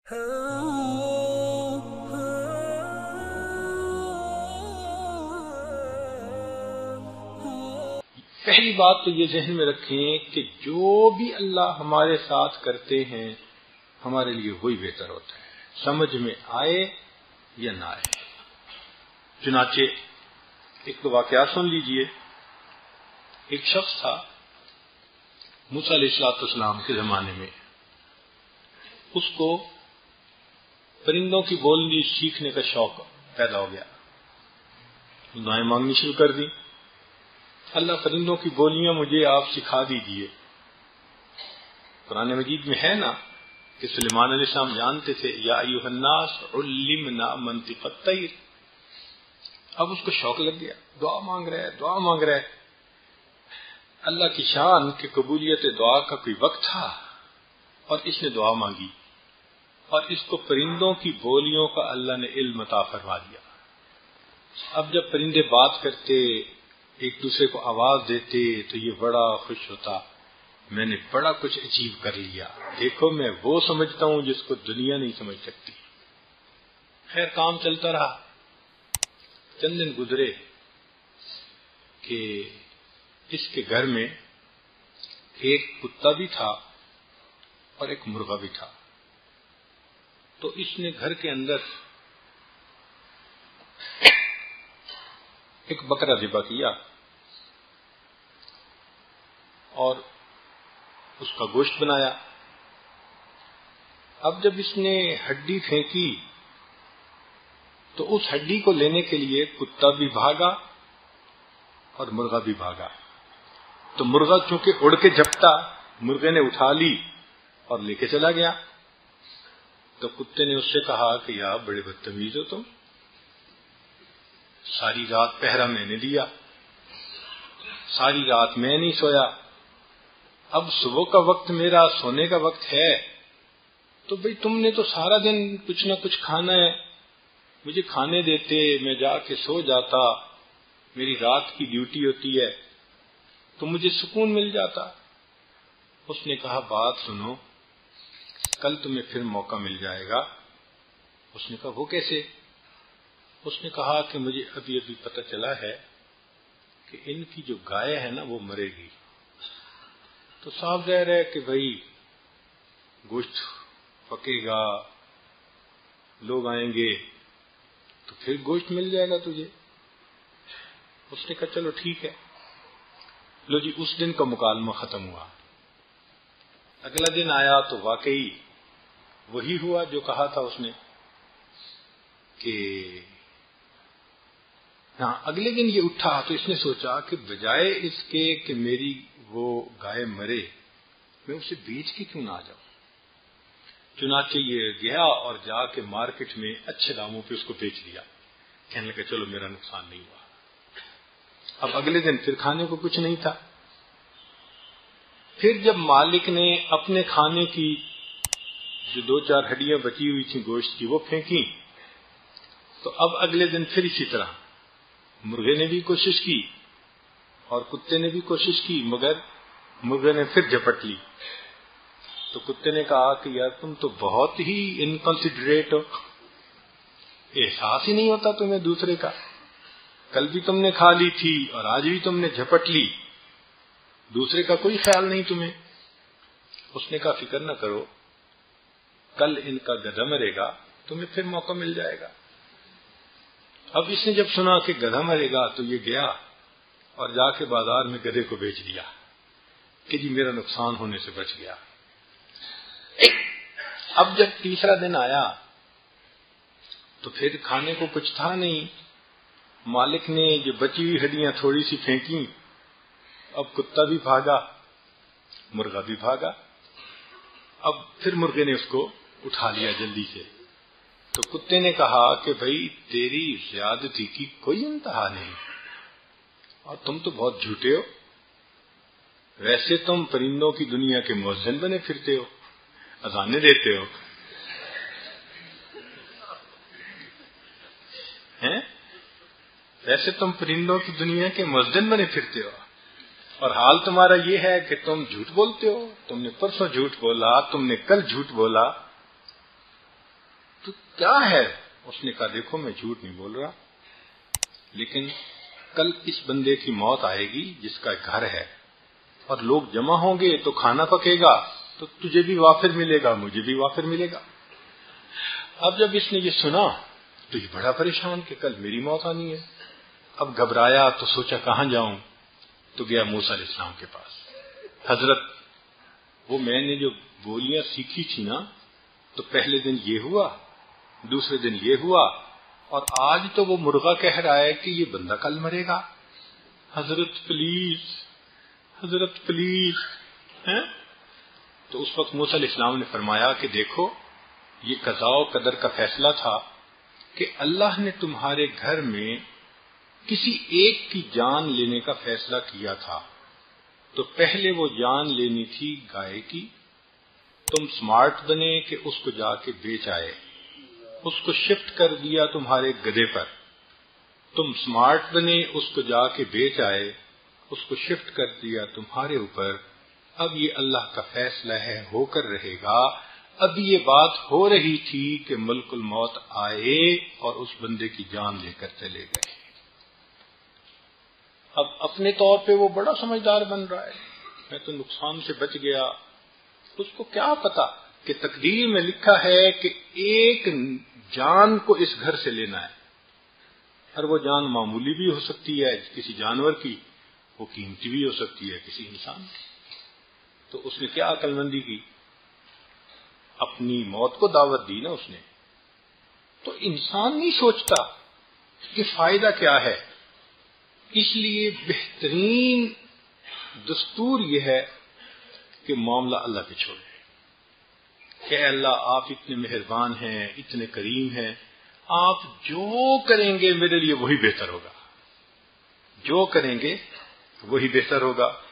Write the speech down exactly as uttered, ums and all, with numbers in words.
پہلی بات تو یہ ذہن میں رکھیں کہ جو بھی اللہ ہمارے ساتھ کرتے ہیں ہمارے لیے وہی بہتر ہوتا ہے، سمجھ میں آئے یا نہ آئے۔ چنانچہ ایک تو واقعہ سن لیجئے۔ ایک شخص تھا موسیٰ علیہ الصلوۃ والسلام کے زمانے میں، اس کو پرندوں کی بولنی سیکھنے کا شوق پیدا ہو گیا، دعائیں مانگنی شروع کر دی، اللہ پرندوں کی بولیاں مجھے آپ سکھا دیجئے۔ قرآن مجید میں ہے نا کہ سلیمان علیہ السلام جانتے تھے، یا ایھا الناس علمنا منطق الطیر۔ اب اس کو شوق لگ گیا، دعا مانگ رہا ہے دعا مانگ رہا ہے۔ اللہ کی شان کہ قبولیت دعا کا کوئی وقت تھا اور اس نے دعا مانگی اور اس کو پرندوں کی بولیوں کا اللہ نے علم عطا فرما دیا۔ اب جب پرندے بات کرتے، ایک دوسرے کو آواز دیتے تو یہ بڑا خوش ہوتا، میں نے بڑا کچھ اچیو کر لیا، دیکھو میں وہ سمجھتا ہوں جس کو دنیا نہیں سمجھ سکتی۔ خیر کام چلتا رہا، چند دن گزرے کہ اس کے گھر میں ایک کتا بھی تھا اور ایک مرغا بھی تھا۔ تو اس نے گھر کے اندر ایک بکرا ذبح کیا اور اس کا گوشت بنایا۔ اب جب اس نے ہڈی پھینکی تو اس ہڈی کو لینے کے لیے کتا بھی بھاگا اور مرغا بھی بھاگا۔ تو مرغا چونکہ اڑ کے جھپٹا، مرغے نے اٹھا لی اور لے کے چلا گیا۔ تو کتے نے اس سے کہا کہ یار بڑے بدتمیز ہو تم، ساری رات پہرا میں نے دیا، ساری رات میں نہیں سویا، اب صبح کا وقت میرا سونے کا وقت ہے، تو بھئی تم نے تو سارا دن کچھ نہ کچھ کھانا ہے، مجھے کھانے دیتے، میں جا کے سو جاتا، میری رات کی ڈیوٹی ہوتی ہے تو مجھے سکون مل جاتا۔ اس نے کہا بات سنو، کل تمہیں پھر موقع مل جائے گا۔ اس نے کہا وہ کیسے؟ اس نے کہا کہ مجھے ابھی ابھی پتہ چلا ہے کہ ان کی جو گائے ہے نا وہ مرے گی، تو صاف ظاہر ہے کہ بھائی گوشت پکے گا، لوگ آئیں گے تو پھر گوشت مل جائے گا تجھے۔ اس نے کہا چلو ٹھیک ہے۔ لو جی، اس دن کا مکالمہ ختم ہوا۔ اگلا دن آیا تو واقعی وہی ہوا جو کہا تھا اس نے کہ ہاں۔ اگلے دن یہ اٹھا تو اس نے سوچا کہ بجائے اس کے کہ میری وہ گائے مرے، میں اسے بیچ کے کیوں نہ آ جاؤں۔ چنانچہ یہ گیا اور جا کے مارکیٹ میں اچھے داموں پہ اس کو بیچ دیا، کہنے لگا چلو میرا نقصان نہیں ہوا۔ اب اگلے دن پھر کھانے کو کچھ نہیں تھا۔ پھر جب مالک نے اپنے کھانے کی جو دو چار ہڈیاں بچی ہوئی تھیں گوشت کی وہ پھینکی، تو اب اگلے دن پھر اسی طرح مرغے نے بھی کوشش کی اور کتے نے بھی کوشش کی، مگر مرغے نے پھر جھپٹ لی۔ تو کتے نے کہا کہ یار تم تو بہت ہی انکنسیڈریٹ ہو، احساس ہی نہیں ہوتا تمہیں دوسرے کا، کل بھی تم نے کھا لی تھی اور آج بھی تم نے جھپٹ لی، دوسرے کا کوئی خیال نہیں تمہیں۔ اس نے کہا فکر نہ کرو، کل ان کا گدھا مرے گا تمہیں پھر موقع مل جائے گا۔ اب اس نے جب سنا کہ گدھا مرے گا تو یہ گیا اور جا کے بازار میں گدھے کو بیچ دیا کہ جی میرا نقصان ہونے سے بچ گیا۔ اب جب تیسرا دن آیا تو پھر کھانے کو کچھ تھا نہیں، مالک نے جو بچی ہوئی ہڈیاں تھوڑی سی پھینکی، اب کتا بھی بھاگا، مرغا بھی بھاگا، اب پھر مرغے نے اس کو اٹھا لیا جلدی سے۔ تو کتے نے کہا کہ بھئی تیری زیادتی کی کوئی انتہا نہیں اور تم تو بہت جھوٹے ہو، ویسے تم پرندوں کی دنیا کے مؤذن بنے پھرتے ہو، اذانیں دیتے ہو ہیں، ویسے تم پرندوں کی دنیا کے مؤذن بنے پھرتے ہو، اور حال تمہارا یہ ہے کہ تم جھوٹ بولتے ہو، تم نے پرسوں جھوٹ بولا، تم نے کل جھوٹ بولا، تو کیا ہے؟ اس نے کہا دیکھو میں جھوٹ نہیں بول رہا، لیکن کل اس بندے کی موت آئے گی جس کا گھر ہے، اور لوگ جمع ہوں گے تو کھانا پکے گا، تو تجھے بھی وافر ملے گا، مجھے بھی وافر ملے گا۔ اب جب اس نے یہ سنا تو یہ بڑا پریشان کہ کل میری موت آنی ہے۔ اب گھبرایا تو سوچا کہاں جاؤں، تو گیا موسیٰ علیہ السلام کے پاس۔ حضرت وہ میں نے جو بولیاں سیکھی تھی نا، تو پہلے دن یہ ہوا، دوسرے دن یہ ہوا، اور آج تو وہ مرغا کہہ رہا ہے کہ یہ بندہ کل مرے گا۔ حضرت پلیز، حضرت پلیز ہیں؟ تو اس وقت موسیٰ علیہ السلام نے فرمایا کہ دیکھو یہ قضاء و قدر کا فیصلہ تھا کہ اللہ نے تمہارے گھر میں کسی ایک کی جان لینے کا فیصلہ کیا تھا، تو پہلے وہ جان لینی تھی گائے کی، تم سمارٹ بنے کہ اس کو جا کے بیچ آئے، اس کو شفٹ کر دیا تمہارے گدھے پر، تم سمارٹ بنے اس کو جا کے بیچ آئے، اس کو شفٹ کر دیا تمہارے اوپر، اب یہ اللہ کا فیصلہ ہے، ہو کر رہے گا۔ اب یہ بات ہو رہی تھی کہ ملک الموت آئے اور اس بندے کی جان لے کر چلے گئے۔ اب اپنے طور پہ وہ بڑا سمجھدار بن رہا ہے، میں تو نقصان سے بچ گیا۔ اس کو کیا پتا کہ تقدیر میں لکھا ہے کہ ایک جان کو اس گھر سے لینا ہے، اور وہ جان معمولی بھی ہو سکتی ہے کسی جانور کی، وہ قیمتی بھی ہو سکتی ہے کسی انسان کی۔ تو اس نے کیا عقل مندی کی، اپنی موت کو دعوت دی نا اس نے۔ تو انسان نہیں سوچتا کہ فائدہ کیا ہے، اس لیے بہترین دستور یہ ہے کہ معاملہ اللہ پہ چھوڑے کہ اے اللہ آپ اتنے مہربان ہیں، اتنے کریم ہیں، آپ جو کریں گے میرے لیے وہی بہتر ہوگا، جو کریں گے وہی بہتر ہوگا۔